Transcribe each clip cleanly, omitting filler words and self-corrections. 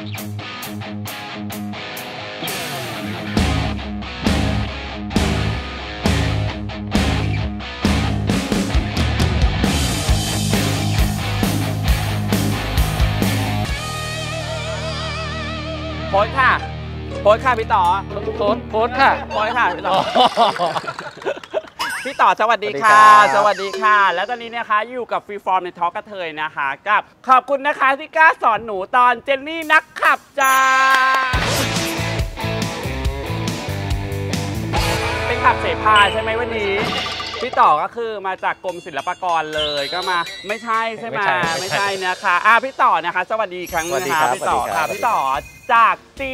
โพสค่ะโพสค่ะพี่ต่อโพสค่ะโพสค่ะพี่ต่อพี่ต่อสวัสดีค่ะสวัสดีค่ะแล้วตอนนี้นะคะอยู่กับฟรีฟอร์มในทอล์กกระเทยนะคะกับขอบคุณนะคะที่กล้าสอนหนูตอนเจนนี่นักขับจ้าเป็นขับเสพาใช่ไหมวันนี้พี่ต่อก็คือมาจากกรมศิลปากรเลยก็มาไม่ใช่ใช่ไหมไม่ใช่นะคะพี่ต่อนะคะสวัสดีครั้งนึงนะคะพี่ต่อค่ะพี่ต่อจาก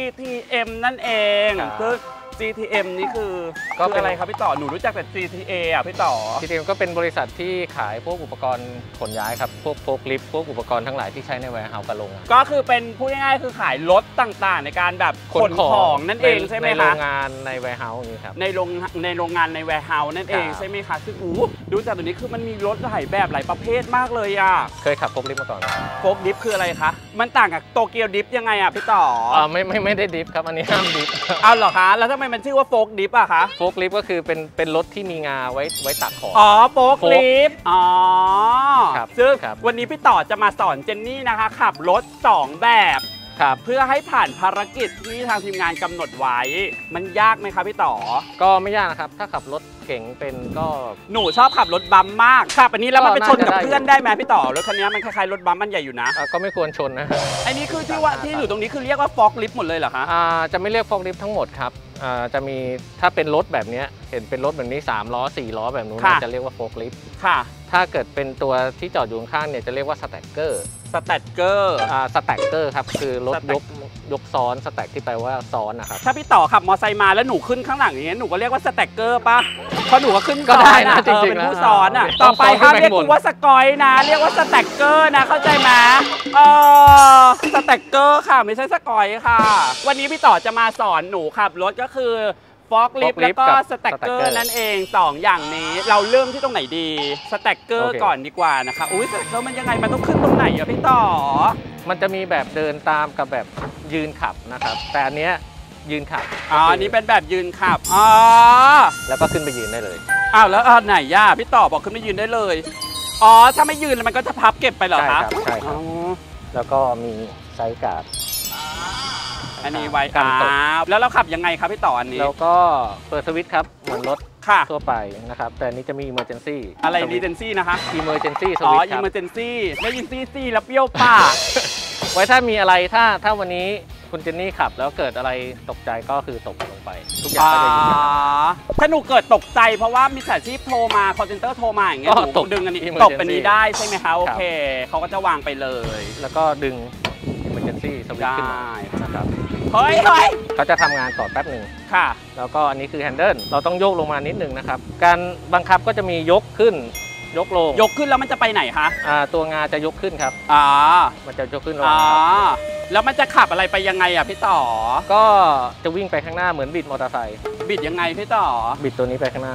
GTM นั่นเองคือ GTM นี่คืออะไรครับพี่ต่อหนูรู้จักแต่ GTA อ่ะพี่ต่อ GTM ก็เป็นบริษัทที่ขายพวกอุปกรณ์ขนย้ายครับพวกโฟล์คลิฟต์พวกอุปกรณ์ทั้งหลายที่ใช้ในแวร์เฮาส์กับโรงงานก็คือเป็นพูดง่ายๆคือขายรถต่างๆในการแบบขนของนั่นเองใช่ไหมคะในโรงงานในแวร์เฮาส์นี่ครับในโรงงานในแวร์เฮาส์นั่นเองใช่ไหมคะซึ่งดูจากตัวนี้คือมันมีรถหลายแบบหลายประเภทมากเลยอ่ะเคยขับโฟล์คลิฟต์มาก่อนโฟล์คลิฟต์คืออะไรคะมันต่างกับโตเกียวดิฟยังไงอ่ะพี่ต่อไม่ได้ดิฟครับอันนี้ห้ามดิฟเอาเหรอคะแล้วทำไมมันชื่อว่าโฟล์คลิฟต์อะคะโฟล์คลิฟต์ก็คือเป็นรถที่มีงาไว้ตักของโฟล์คลิฟต์ซึ่งวันนี้พี่ต่อจะมาสอนเจนนี่นะคะขับรถ2แบบเพื่อให้ผ่านภารกิจที่ทางทีมงานกำหนดไว้มันยากไหมครับพี่ต่อก็ไม่ยากนะครับถ้าขับรถเก่งเป็นก็หนูชอบขับรถบัมมากขับอันนี้แล้วมันไปชนกับเพื่อนได้ไหมพี่ต่อรถคันนี้มันคล้ายๆรถบัมมันใหญ่อยู่นะก็ไม่ควรชนนะอันนี้คือที่อยู่ตรงนี้คือเรียกว่าฟอกลิฟต์หมดเลยเหรอคะจะไม่เรียกฟอกลิฟต์ทั้งหมดครับจะมีถ้าเป็นรถแบบนี้เห็นเป็นรถแบบนี้3ล้อ4ล้อแบบนู้นจะเรียกว่าโฟล์คลิฟต์ถ้าเกิดเป็นตัวที่จอดอยู่ข้างเนี่ยจะเรียกว่าสแต็กเกอร์สแต็กเกอร์ครับคือรถยกซ้อนสแต็กที่แปลว่าซ้อนนะครับถ้าพี่ต่อขับมอไซค์มาแล้วหนูขึ้นข้างหลังอย่างเงี้ยหนูก็เรียกว่าสแต็กเกอร์ป่ะเพราะหนูก็ขึ้นก็ได้นะจริงๆเป็นผู้ซ้อนอ่ะต่อไปห้ามเรียกกูว่าสกอยนะเรียกว่าสแต็กเกอร์นะเข้าใจไหมสแต็กเกอร์ค่ะไม่ใช่สกอยค่ะวันนี้พี่ต่อจะมาสอนหนูขับรถก็คือฟอกลิฟต์แล้วก็สแต็กเกอร์นั่นเอง2อย่างนี้เราเริ่มที่ตรงไหนดีสแต็กเกอร์ก่อนดีกว่านะคะอุ้ยสแต็กเกอร์มันยังไงมันต้องขึ้นตรงไหนอะพี่ต่อมันจะมีแบบเดินตามกับแบบยืนขับนะครับแต่อันเนี้ยยืนขับอันนี้เป็นแบบยืนขับแล้วก็ขึ้นไปยืนได้เลยแล้วไหนย่าพี่ต่อบอกขึ้นไปยืนได้เลยถ้าไม่ยืนมันก็จะพับเก็บไปเหรอคะใช่ครับแล้วก็มีไซด์การ์ดอันนี้ไว้แล้วเราขับยังไงครับพี่ต่ออันนี้แล้วก็เปิดสวิตช์ครับเหมือนรถทั่วไปนะครับแต่นี้จะมี emergency อะไร emergency นะคะ emergency สวิตช์ครับ emergency ได้ยินซี่แล้วเปรี้ยวปากไว้ถ้ามีอะไรถ้าวันนี้คุณเจนนี่ขับแล้วเกิดอะไรตกใจก็คือตกลงไปทุกอย่างก็จะอยู่ถ้าหนูเกิดตกใจเพราะว่ามิจฉาชีพโทรมาคอลเซ็นเตอร์โทรมาอย่างเงี้ยหนูดึงอันนี้ตกอันนี้ได้ใช่ไหมคะโอเคเขาก็จะวางไปเลยแล้วก็ดึง emergency สวิตช์ขึ้นมานะครับเฮ้ยเขาจะทำงานต่อแป๊บหนึ่งแล้วก็อันนี้คือแฮนเดิลเราต้องโยกลงมานิดนึงนะครับการบังคับก็จะมียกขึ้นยกลงยกขึ้นแล้วมันจะไปไหนคะตัวงาจะยกขึ้นครับมันจะยกขึ้นลงแล้วมันจะขับอะไรไปยังไงอ่ะพี่ต่อก็จะวิ่งไปข้างหน้าเหมือนบิดมอเตอร์ไซค์บิดยังไงพี่ต่อบิดตัวนี้ไปข้างหน้า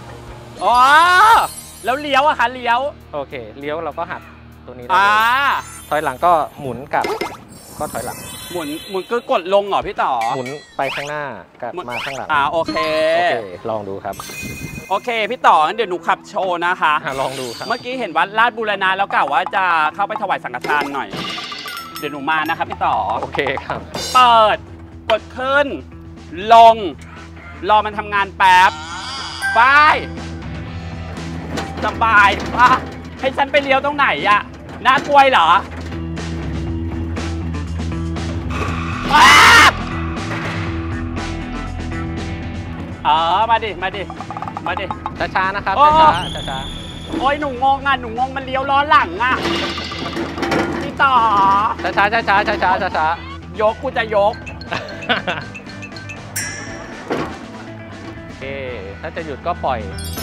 แล้วเลี้ยวอะคะเลี้ยวโอเคเลี้ยวเราก็หักตัวนี้ถอยหลังก็หมุนกลับก็ถอยหลังหมุนก็กดลงเหรอพี่ต่อหมุนไปข้างหน้ากลับมาข้างหลังโอเคลองดูครับโอเคพี่ต่อเดี๋ยวหนูขับโชว์นะคะลองดูครับเมื่อกี้เห็นวัดลาดบูรณะแล้วกล่าวว่าจะเข้าไปถวายสังฆทานหน่อยเดี๋ยวหนูมานะครับพี่ต่อโอเคครับเปิดกดขึ้นลงรอมันทำงานแป๊บไปสบายป่ะให้ฉันไปเลี้ยวตรงไหนอะน่ากลัวเหรอมาดิช้าๆนะครับช้าโอ้ยหนูงงมันเลี้ยวล้อหลังอ่ะพี่ต่อช้ายกกูจะยกถ้าจะหยุดก็ปล่อย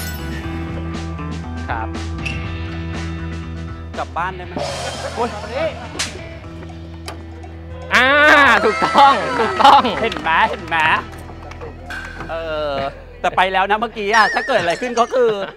ครับกลับบ้านได้ไหมโอ้ยนี่ถูกต้องเห็นไหมแต่ไปแล้วนะเมื่อกี้ถ้าเกิดอะไรขึ้นก็คือ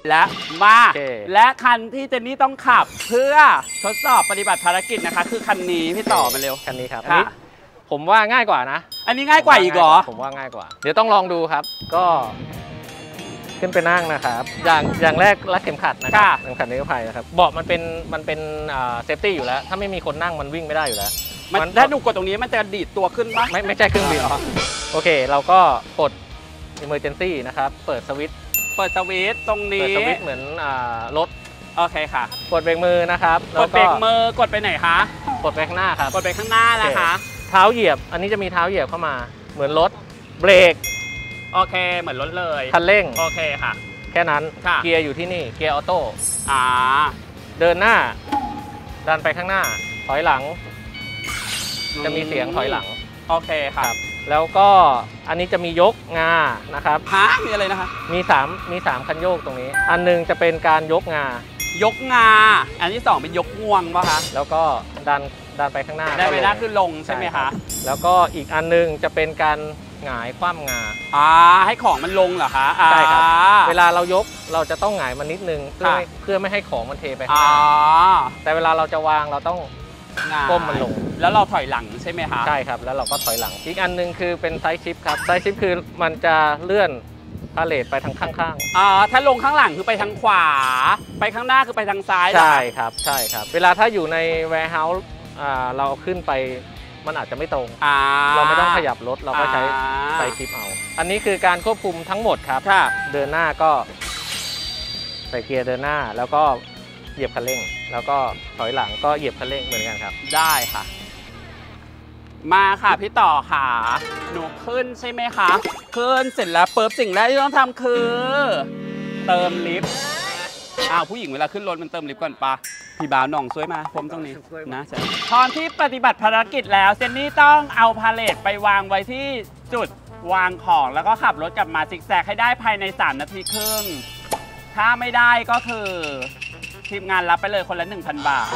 และมาและคันที่เจนนี่ต้องขับเพื่อทดสอบปฏิบัติภารกิจนะคะคือคันนี้พี่ต่อมาเร็วคันนี้ครับอันนี้ผมว่าง่ายกว่านะอันนี้ง่ายกว่าอีกเหรอผมว่าง่ายกว่าเดี๋ยวต้องลองดูครับก็ขึ้นไปนั่งนะครับอย่างแรกรัดเข็มขัดนะครับเข็มขัดนิรภัยนะครับเบาะมันเป็นเซฟตี้อยู่แล้วถ้าไม่มีคนนั่งมันวิ่งไม่ได้อยู่แล้วมันถ้าหนูกดตรงนี้มันจะดีดตัวขึ้นปะไม่ใช่เครื่องบินโอเคเราก็กด emergency นะครับเปิดสวิตช์ตรงนี้เปิดสวิตช์เหมือนรถโอเคค่ะกดเบรกมือนะครับกดเบรกมือกดไปไหนคะกดไปข้างหน้าครับกดไปข้างหน้านะคะเท้าเหยียบอันนี้จะมีเท้าเหยียบเข้ามาเหมือนรถเบรกโอเคเหมือนรถเลยคันเร่งโอเคค่ะแค่นั้นเกียร์อยู่ที่นี่เกียร์ออโต้เดินหน้าดันไปข้างหน้าถอยหลังจะมีเสียงถอยหลังโอเคครับแล้วก็อันนี้จะมียกงานะครับมีอะไรนะคะมี3คันโยกตรงนี้อันนึงจะเป็นการยกงาอันที่2เป็นยกงวงป่ะคะแล้วก็ดันไปข้างหน้าได้ไปหน้าขึ้นลงใช่ไหมคะแล้วก็อีกอันนึงจะเป็นการหงายคว่ำงาให้ของมันลงเหรอคะใช่ครับเวลาเรายกเราจะต้องหงายมันนิดนึงเพื่อไม่ให้ของมันเทไปข้างหน้าแต่เวลาเราจะวางเราต้องก้มมันลงแล้วเราถอยหลังใช่ไหมคะใช่ครับแล้วเราก็ถอยหลังอีกอันนึงคือเป็นไซด์ชิปครับไซด์ชิปคือมันจะเลื่อนพาเลทไปทางข้างถ้าลงข้างหลังคือไปทางขวาไปข้างหน้าคือไปทางซ้ายใช่ครับเวลาถ้าอยู่ใน warehouse เราขึ้นไปมันอาจจะไม่ตรงเราไม่ต้องขยับรถเราก็ใช้ไซด์ชิปเอาอันนี้คือการควบคุมทั้งหมดครับเดินหน้าก็ใส่เกียร์เดินหน้าแล้วก็เหยียบคันเร่งแล้วก็ถอยหลังก็เหยียบคันเร่งเหมือนกันครับได้ค่ะมาค่ะพี่ต่อค่ะหนูขึ้นใช่ไหมคะขึ้นเสร็จแล้วปุ๊บสิ่งแรกที่ต้องทำคือเติมลิฟต์ผู้หญิงเวลาขึ้นรถมันเติมลิฟต์ก่อนปะพี่บ่าวน้องช่วยมาผมตรงนี้นะตอนที่ปฏิบัติภารกิจแล้วเจนนี่ต้องเอาพาเลทไปวางไว้ที่จุดวางของแล้วก็ขับรถกลับมาซิกแซกให้ได้ภายใน3 นาทีครึ่งถ้าไม่ได้ก็คือทีมงานรับไปเลยคนละ 1,000 บาท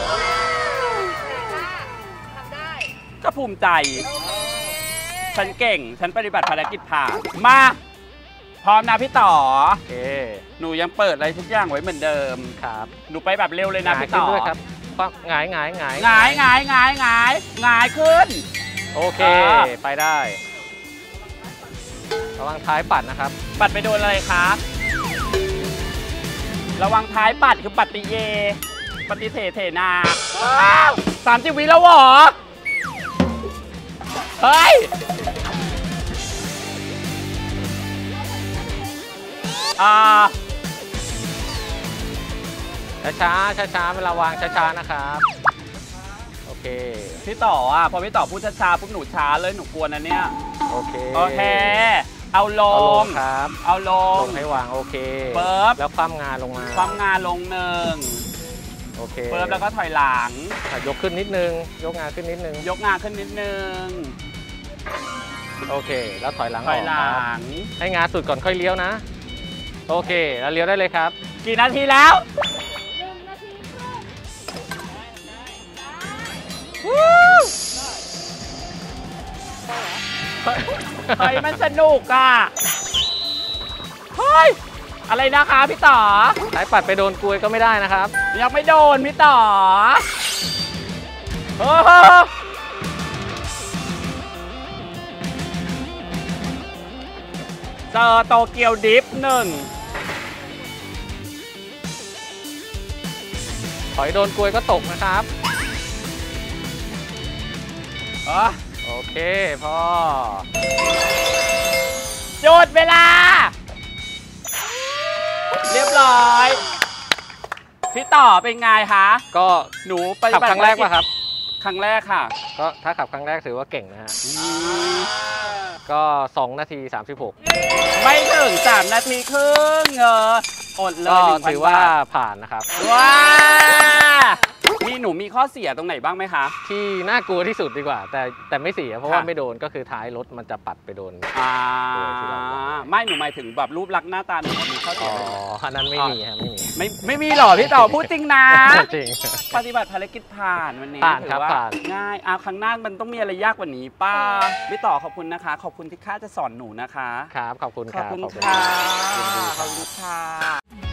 ทำได้ก็ภูมิใจฉันเก่งฉันปฏิบัติภารกิจผ่านมาพร้อมนะพี่ต่อหนูยังเปิดอะไรทุกอย่างไว้เหมือนเดิมครับหนูไปแบบเร็วเลยนะพี่ต่อด้วยครับหงายขึ้นโอเคไปได้ระวังท้ายปัดนะครับปัดไปโดนอะไรคะระวังท้ายปัดคือปัดติเยปฏิเทนา30 วิแล้วหรอเฮ้ยช้าเวลาวางช้านะครับโอเคพี่ต่อพอพี่ต่อพูดช้าปุ๊บหนูช้าเลยหนูกลัวนะเนี่ยโอเคเอาลงครับเอาลงให้วางโอเคเปิบแล้วคว่ำงาลงมาคว่ำงาลง 1โอเคเปิบแล้วก็ถอยหลังยกขึ้นนิดนึงยกงาขึ้นนิดนึงโอเคแล้วถอยหลังให้งาสุดก่อนค่อยเลี้ยวนะโอเคแล้วเลี้ยวได้เลยครับกี่นาทีแล้ว1 นาทีเฮ้ยมันสนุกเฮ้ยอะไรนะคะพี่ต่อสายปัดไปโดนกลวยก็ไม่ได้นะครับยังไม่โดนพี่ต่อเจอโตเกียวดิฟ1 ถอยโดนกลวยก็ตกนะครับโอเคพอหยุดเวลาเรียบร้อยพี่ต่อเป็นไงคะก็หนูไปขับครั้งแรกป่ะครับครั้งแรกค่ะก็ถ้าขับครั้งแรกถือว่าเก่งนะฮะก็2 นาที 36 ไม่ถึง3 นาทีครึ่งอดเลยก็ถือว่าผ่านนะครับว้าหนูมีข้อเสียตรงไหนบ้างไหมคะที่น่ากลัวที่สุดดีกว่าแต่ไม่เสียเพราะว่าไม่โดนก็คือท้ายรถมันจะปัดไปโดนไม่หนูหมายถึงแบบรูปลักษณ์หน้าตาหนูมีข้อเสียอันนั้นไม่มีครับไม่มีหรอพี่ต่อพูดจริงนะจริงปฏิบัติภารกิจผ่านวันนี้ถือว่าง่ายครั้งหน้ามันต้องมีอะไรยากกว่านี้ป้าพี่ต่อขอบคุณนะคะขอบคุณที่ข้าจะสอนหนูนะคะครับขอบคุณค่ะขอบคุณค่ะ